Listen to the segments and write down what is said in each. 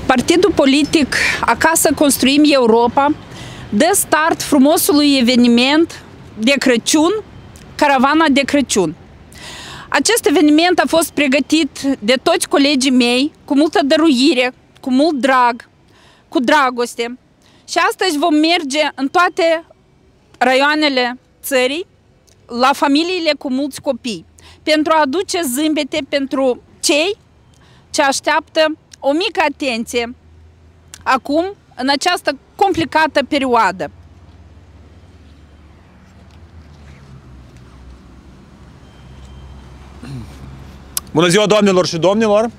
Partidul politic Acasă Construim Europa dă start frumosului eveniment de Crăciun, Caravana de Crăciun. Acest eveniment a fost pregătit de toți colegii mei cu multă dăruire, cu mult drag, cu dragoste. Și astăzi vom merge în toate raioanele țării, la familiile cu mulți copii, pentru a aduce zâmbete pentru cei ce așteaptă o mică atenție acum, în această complicată perioadă. Bună ziua, doamnelor și domnilor!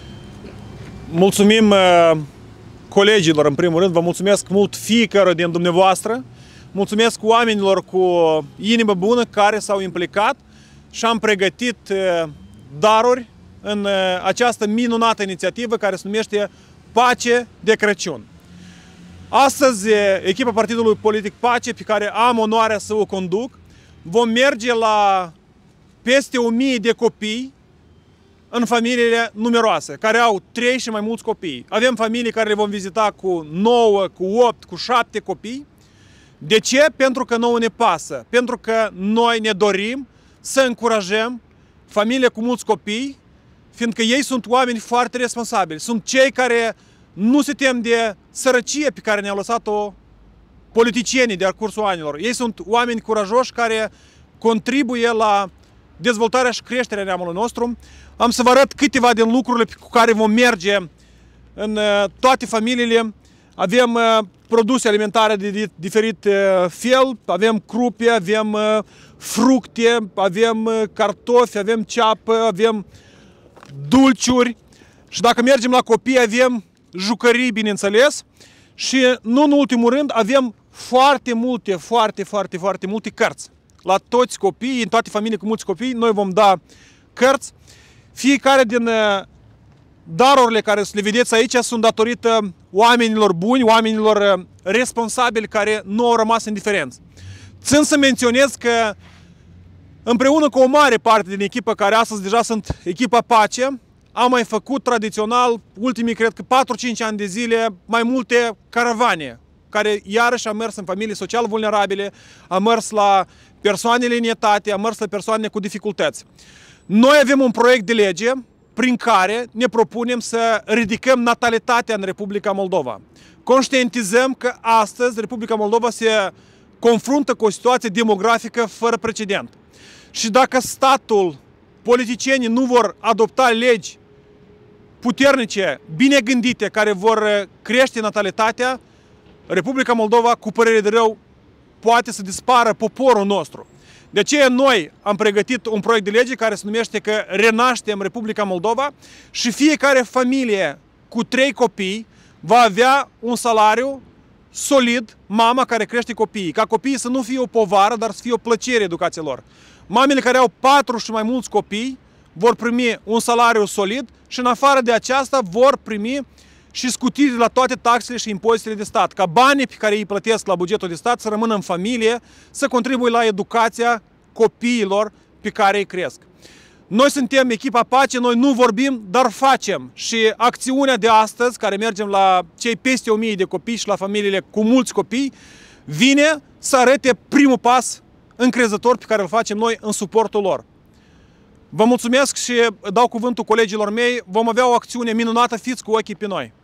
Mulțumim colegilor, în primul rând, vă mulțumesc mult fiecare din dumneavoastră, mulțumesc oamenilor cu inimă bună care s-au implicat și am pregătit daruri în această minunată inițiativă care se numește Pace de Crăciun. Astăzi, echipa Partidului Politic Pace, pe care am onoarea să o conduc, vom merge la peste 1000 de copii în familiile numeroase, care au 3 și mai mulți copii. Avem familii care le vom vizita cu 9, cu 8, cu 7 copii. De ce? Pentru că nouă ne pasă. Pentru că noi ne dorim să încurajăm familiile cu mulți copii, fiindcă ei sunt oameni foarte responsabili. Sunt cei care nu se tem de sărăcie pe care ne-au lăsat-o politicienii de-a cursul anilor. Ei sunt oameni curajoși care contribuie la dezvoltarea și creșterea neamului nostru. Am să vă arăt câteva din lucrurile cu care vom merge în toate familiile. Avem produse alimentare de diferit fel, avem crupe, avem fructe, avem cartofi, avem ceapă, avem dulciuri și dacă mergem la copii avem jucării, bineînțeles, și nu în ultimul rând avem foarte multe cărți. La toți copiii, în toate familiile cu mulți copii, noi vom da cărți. Fiecare din darurile care le vedeți aici sunt datorită oamenilor buni, oamenilor responsabili care nu au rămas indiferenți. Țin să menționez că împreună cu o mare parte din echipă, care astăzi deja sunt echipa Pace, am mai făcut tradițional, ultimii, cred că 4-5 ani de zile, mai multe caravane, care iarăși am mers în familii social vulnerabile, am mers la persoanele în etate, am mers la persoane cu dificultăți. Noi avem un proiect de lege prin care ne propunem să ridicăm natalitatea în Republica Moldova. Conștientizăm că astăzi Republica Moldova se confruntă cu o situație demografică fără precedent. Și dacă statul, politicienii nu vor adopta legi puternice, bine gândite, care vor crește natalitatea, Republica Moldova, cu părere de rău, poate să dispară poporul nostru. De aceea noi am pregătit un proiect de lege care se numește că Renaștem Republica Moldova și fiecare familie cu 3 copii va avea un salariu solid, mama care crește copiii. Ca copiii să nu fie o povară, dar să fie o plăcere educația lor. Mamele care au 4 și mai mulți copii vor primi un salariu solid și în afară de aceasta vor primi și scutiri la toate taxele și impozitele de stat, ca banii pe care îi plătesc la bugetul de stat să rămână în familie, să contribuie la educația copiilor pe care îi cresc. Noi suntem echipa Pace, noi nu vorbim, dar facem. Și acțiunea de astăzi, care mergem la cei peste 1000 de copii și la familiile cu mulți copii, vine să arate primul pas încrezător pe care îl facem noi în suportul lor. Vă mulțumesc și dau cuvântul colegilor mei. Vom avea o acțiune minunată, fiți cu ochii pe noi.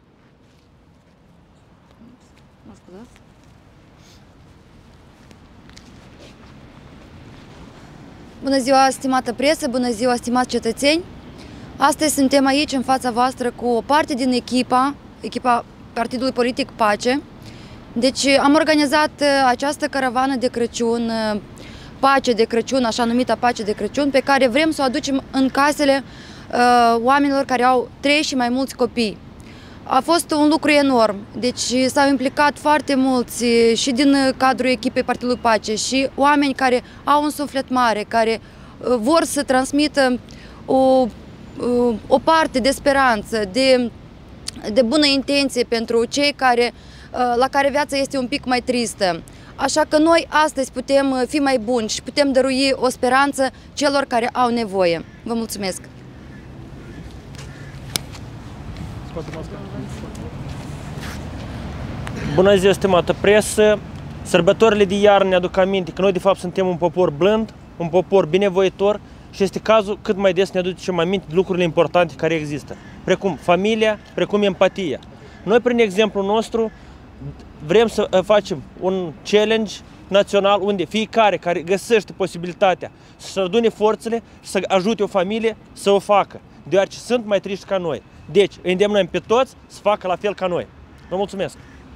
Bună ziua, stimată presă, bună ziua, stimați cetățeni! Astăzi suntem aici în fața voastră cu o parte din echipa Partidului Politic Pace. Deci am organizat această caravană de Crăciun, Pace de Crăciun, așa numită Pace de Crăciun, pe care vrem să o aducem în casele oamenilor care au 3 și mai mulți copii. A fost un lucru enorm, deci s-au implicat foarte mulți și din cadrul echipei Partidului Pace și oameni care au un suflet mare, care vor să transmită o parte de speranță, de bună intenție pentru cei la care viața este un pic mai tristă. Așa că noi astăzi putem fi mai buni și putem dărui o speranță celor care au nevoie. Vă mulțumesc! Bună ziua, stimată presă! Sărbătorile de iarnă ne aduc aminte că noi de fapt suntem un popor blând, un popor binevoitor și este cazul cât mai des ne aducem aminte de lucrurile importante care există, precum familia, precum empatia. Noi, prin exemplul nostru, vrem să facem un challenge național unde fiecare care găsește posibilitatea să adune forțele și să ajute o familie să o facă, deoarece sunt mai triști ca noi. Deci, îi îndemnăm pe toți să facă la fel ca noi. Vă mulțumesc!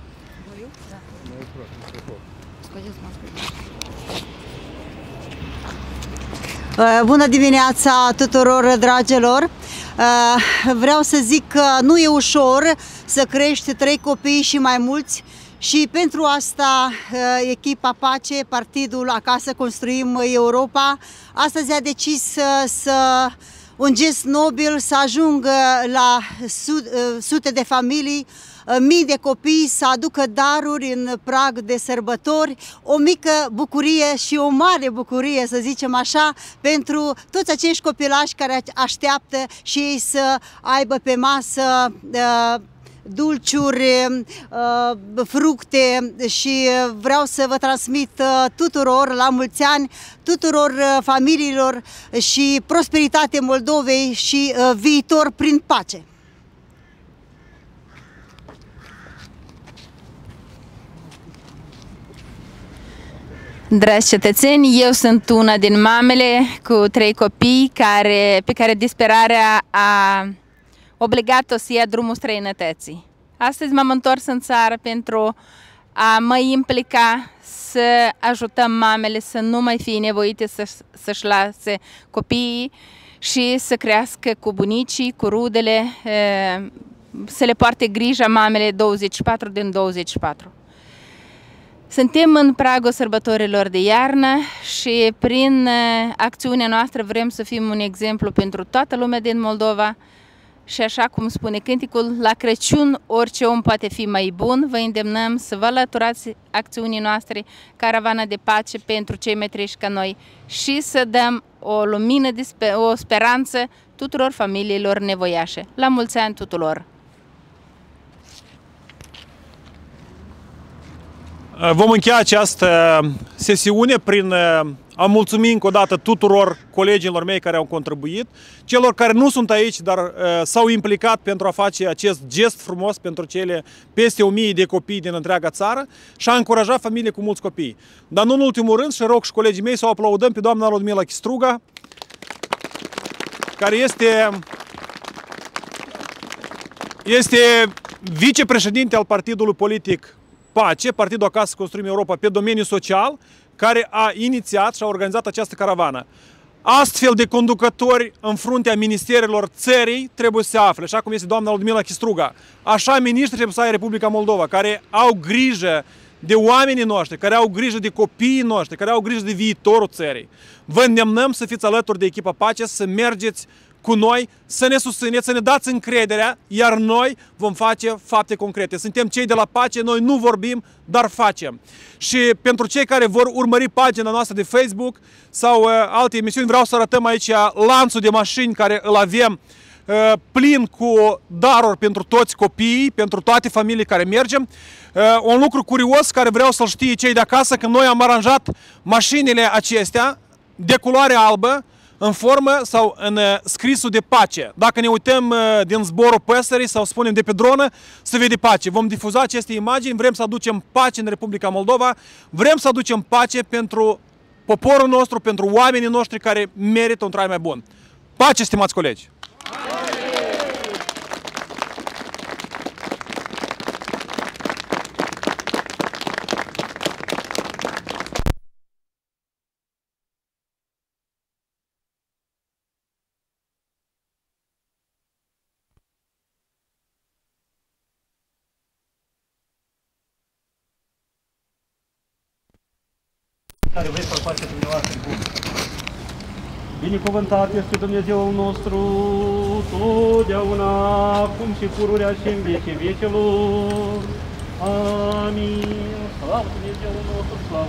Bună dimineața tuturor, dragilor! Vreau să zic că nu e ușor să crești 3 copii și mai mulți și pentru asta echipa Pace, partidul Acasă Construim Europa, astăzi a decis să un gest nobil să ajungă la sute de familii, mii de copii să aducă daruri în prag de sărbători, o mică bucurie și o mare bucurie, să zicem așa, pentru toți acești copilași care așteaptă și ei să aibă pe masă dulciuri, fructe și vreau să vă transmit tuturor la mulți ani, tuturor familiilor și prosperitate Moldovei și viitor prin pace. Dragi cetățeni, eu sunt una din mamele cu 3 copii pe care disperarea a obligat-o să ia drumul străinătății. Astăzi m-am întors în țară pentru a mă implica să ajutăm mamele să nu mai fie nevoite să-și lase copiii și să crească cu bunicii, cu rudele, să le poarte grija mamele 24 din 24. Suntem în pragul sărbătorilor de iarnă și prin acțiunea noastră vrem să fim un exemplu pentru toată lumea din Moldova și așa cum spune cânticul, la Crăciun orice om poate fi mai bun. Vă îndemnăm să vă alăturați acțiunii noastre, Caravana de Pace pentru cei mai triști ca noi și să dăm o lumină, o speranță tuturor familiilor nevoiașe. La mulți ani tuturor! Vom încheia această sesiune prin a mulțumi încă o dată tuturor colegilor mei care au contribuit, celor care nu sunt aici, dar s-au implicat pentru a face acest gest frumos pentru cele peste 1000 de copii din întreaga țară și a încuraja familii cu mulți copii. Dar nu în ultimul rând, și rog și colegii mei să o aplaudăm pe doamna Ludmila Chistruga, care este vicepreședinte al partidului politic Pace, Partidul Acasă Construim Europa, pe domeniul social, care a inițiat și a organizat această caravană. Astfel de conducători în fruntea ministerelor țării trebuie să se afle, așa cum este doamna Ludmila Chistruga. Așa miniștri trebuie să ai Republica Moldova, care au grijă de oamenii noștri, care au grijă de copiii noștri, care au grijă de viitorul țării. Vă îndemnăm să fiți alături de echipa Pace, să mergeți cu noi, să ne susțineți, să ne dați încrederea, iar noi vom face fapte concrete. Suntem cei de la Pace, noi nu vorbim, dar facem. Și pentru cei care vor urmări pagina noastră de Facebook sau alte emisiuni, vreau să arătăm aici lanțul de mașini care îl avem plin cu daruri pentru toți copiii, pentru toate familiile care mergem. Un lucru curios care vreau să-l știe cei de acasă, că noi am aranjat mașinile acestea de culoare albă, în formă sau în scrisul de pace. Dacă ne uităm din zborul păsării sau spunem de pe dronă, se vede pace. Vom difuza aceste imagini, vrem să aducem pace în Republica Moldova, vrem să aducem pace pentru poporul nostru, pentru oamenii noștri care merită un trai mai bun. Pace, stimați colegi! Care vrei să-l faceți dumneavoastră. Binecuvântat este Dumnezeul nostru, totdeauna, acum și pururea și în vecii vecelor. Amin. Slavă Dumnezeul nostru, slavă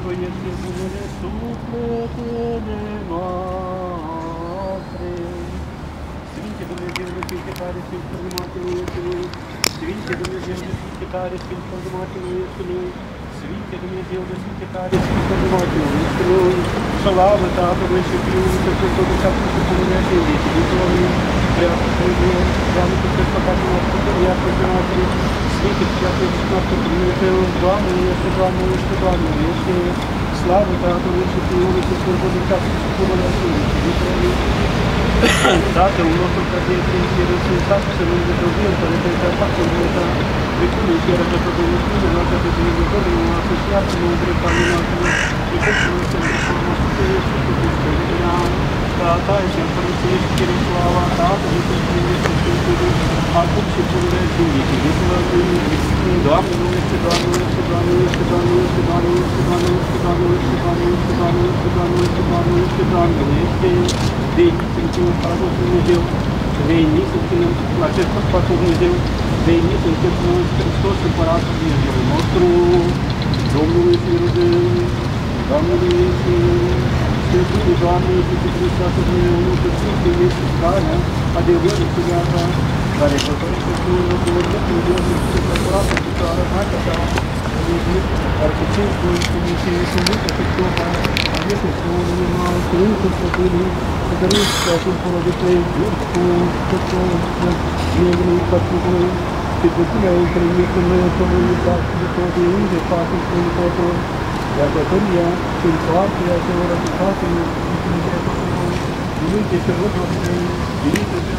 mântuiește bunele sufletele noastre. Sfinte Dumnezeu, Sfinte care Sfânt Părdumatul Iesului, Sfinte Dumnezeu, Sfinte care Sfânt Părdumatul Iesului, Sfinte Dumnezeu, Sfinte care Sfânt Părdumatul Iesului, slavă Tatălui și Fiului și Sfântului și acum și pururea și în vecii viitorului, prea să Dumnezeu, Doamne, cu toți păcatul nostru, cu viața și noastră, Sfinte și acum și noastră Dumnezeu, Doamne, este, Doamne, este, Doamne, este, slavă Tatălui și Fiului și Sfântului și acum și pururea și în vecii viitorului, Tatăl nostru care este în cerul sfântat, să nu Dumnezeu, Părintele Paște Dumnezeu, Precunul și era toată Dumnezeu, noastră de Dumnezeu, noastră și iartă-mă între familie noastră, și Precunul și era toată Dumnezeu, și Precunul Ta și împărățești cere slava Tatălui și Fiului și Sfântului, acum și pururea și în vecii viitorului. Doamne, nu este, Doamne, este, Doamne, este, Doamne, este, Doamne, este, Doamne, este, Doamne, este, Doamne, este, Doamne, este, Doamne, este, Doamne, este, Doamne, este, veniți în Cine Împăratul Dumnezeu, veniți în Cine acest Împăratul Dumnezeu, veniți în Cine Hristos Împăratul Dumnezeu nostru, Domnului și Râdău, Doamnului și Sfântului Doamne Iisuse Hristos Dumnezeu nostru, Sfântul este Sfântul, adevărul și viața, care pătărește Dumnezeu cu Dumnezeu, Dumnezeu și Împăratul cu țara, Maica ta, care cu cei cu Dumnezeu și Dumnezeu și Topa, este Sfântul Normal, Sfântul Sfântul, să dăruți ca acum fără de trei, cu totul, negru, pătrugul, și cu tine ai trăit în noi, Domnului, Tatăl de tot, de unde facă Sfântul totul, iar bătăria și în soartea se vor răpitate, și când se răpitate, Dumnezeu și rugă de Dumnezeu și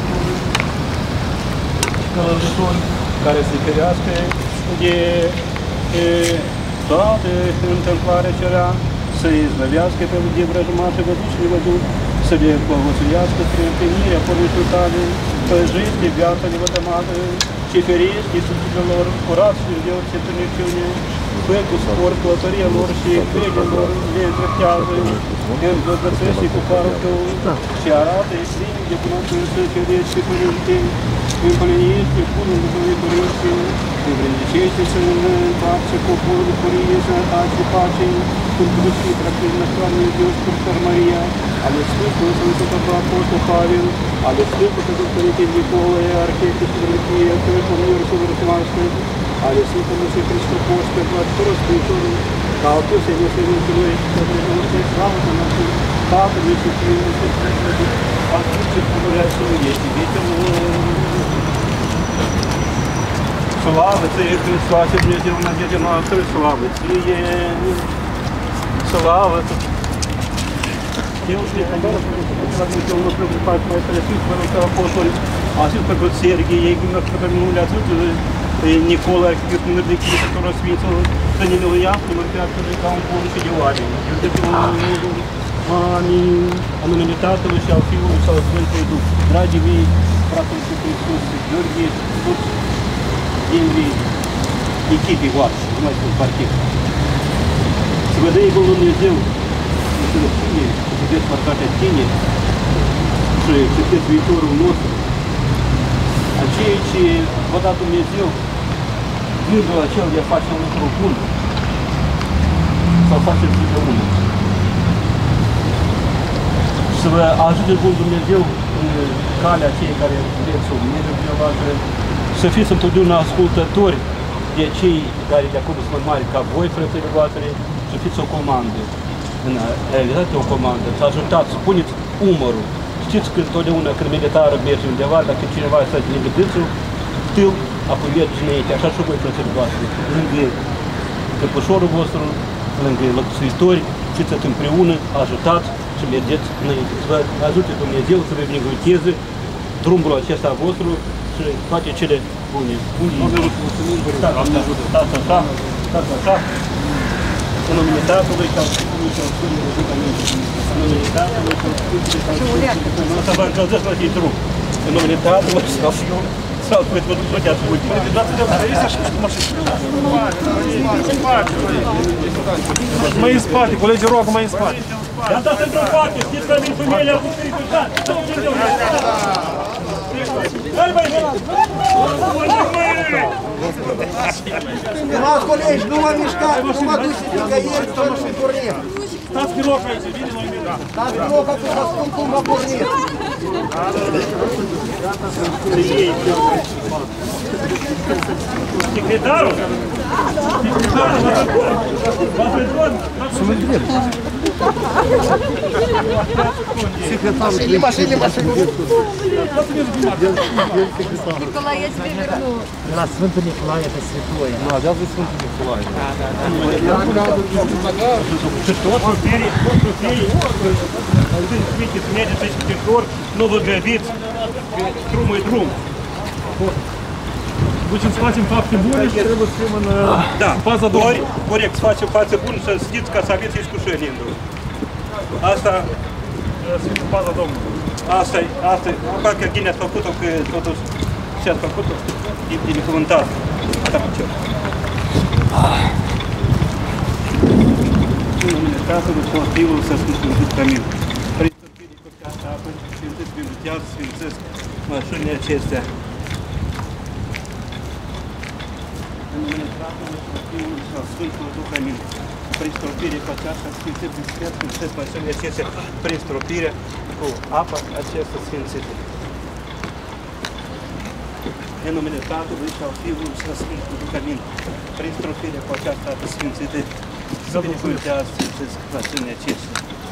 călăuzitori, care se ferească de toate întâmplarea cerea, să izbăvească pe de vrăjmașă văzut și nevăzut, să le povățuiască spre împlinirea porunii tale, păjește viața nevătămată și ferește sufletelor, curați și Dumnezeu ce pânăciune, fă cu spor călătoria lor și credea lor le îndreptează, îmbăgățește cu parul tău și arată-i plin de cunoștință ferești și părinte, împlinește bunul Dumnezeu Părinte, învrednicește să împace poporul de bucurie, sănătate și pace, cum Dumnezeu practică Doamne Deus Sfântul Maria, ale Sfântului Sfântul Apostol Pavel, ale Sfântului Părinte Nicolae, Arhiepiscopul și Vărăchie, Călătorilor și Vărășmaște, ale Sfântului și Hristos, pentru ajutorul Sfântul, ca au pus în Sfântul lui, să Dumnezeu slavă să noastră, Tatălui și Fiului și Sfântului, acum și pururea și în vecii viitorului. Slavă Ție, Hristoase, Dumnezeu, nădejdea noastră, slavă Ție, slavă Ție. Eu știu că Dumnezeu nostru preocupat mai presus, Părintele Apostol, atât pe Serghie, ei pe numele atât Nicola, Arhiepiscopul Mârdechie, Sfântul Sfințul, să ne miluiască, mântească ca un bun și de oameni. Amin. În numele Tatălui și al Fiului și al Sfântului Duh. Dragii mei, fratele și Hristos, Gheorghe, toți membrii echipii voastre, nu mai spun parchet. Să vă dăi Bunul Dumnezeu înțelepciune, să puteți partea tine și să fiți viitorul nostru. Aceea ce vă da Dumnezeu, gândul acel de a face un lucru bun, să-l faceți totdeauna. Să vă ajute Bun Dumnezeu în calea aceea care vreți să o mergeți dumneavoastră, să fiți întotdeauna ascultători de cei care de acolo sunt mari ca voi, frățile voastre, să fiți o comandă. În realitate o comandă, să ajutați, să puneți umărul. Știți că întotdeauna când militară merge undeva, dacă cineva stă de negădâțul, tâl, apoi merge înainte, așa și voi, frățile voastre, lângă căpășorul vostru, lângă lăpsuitori, fiți împreună, ajutați și mergeți înainte. Să vă ajute Dumnezeu să vă binecuvânteze drumul acesta vostru și toate cele bune. Stați așa, în numele Tatălui și al Fiului și al Sfântului Duh, amin. În numele Tatălui și al Fiului și al Sfântului Duh, să vă încălzesc la ei drum. În numele Tatălui și al Fiului și al Sfântului Duh, toate asculte. Mai în spate, colegii rog, mai în spate. Dar dați într-o parte, știți că din femeile au fost periclitat. Hai, băi! Stimați colegi, nu mă mișcați, nu mă duceți nicăieri, să nu pornim. Stați pe loc aici, vine la mine. Stați pe loc, acum vă spun cum vă pornim. Secretarul? Машины, машины, машины. Nicolae, я тебе верну. La Sfântul Nicolae de Святой. Nu, avează Sfântul Nicolae. Видите, медиа архитектур, но выглядит трум и трум. Deci îți facem fapte bune și trebuie să fim în faza două. Corect, să facem față bună, să știți ca să aveți iscușări în drum. Asta Să fim în faza Domnului. Asta e, parcă bine ați făcut-o, că totuși ce ați făcut-o, e binecuvântat. Asta facem. În numele Tatălui și al Fiului să sfântesc Amin. Prin stârpirii cu aceasta apă, sfințesc, binecuvântează, sfințesc mașinile acestea. În numele Tatălui și al Fiului și al Sfântului Duh Amin. Prin stropire cu aceasta sfințesc, sfințesc mașinile acestea, prin stropire cu apa acestea sfințite. În numele Tatălui și al Fiului și al Sfântului Duh Amin. Prin stropire cu aceasta apă sfințite, să binecuvântează, sfințesc mașinile acestea.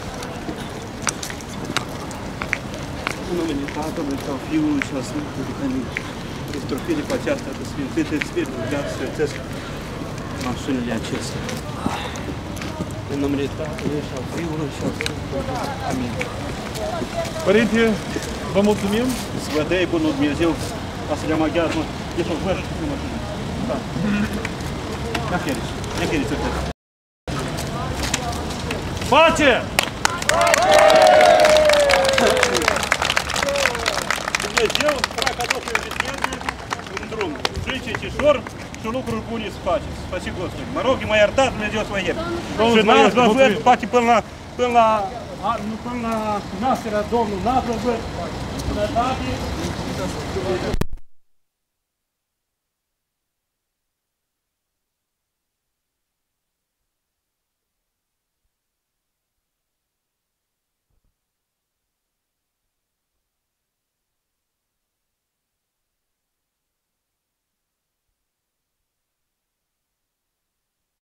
În numele Tatălui și al Fiului și al Sfântului Duh Amin. Prin stropire cu aceasta apă sfințite, să binecuvântează, sfințesc mașinile acestea. În numele Tatălui și al Fiului și al Sfântului Duh. Amin. Părinte, vă mulțumim. Să vă dea bunul Dumnezeu, ca să le maghiază, ești o vârșă și mașină. Da. Ne feriți să faci. Pace! Dumnezeu îți facă toate viteze în drum. Ziceți ușor și lucruri bune să faceți. Să faci Gospodи. Mă rog, mă iertați, Dumnezeu să vă ierte. Și n-ați văzut, poate până la nașterea Domnului, n-ați văzut sănătate,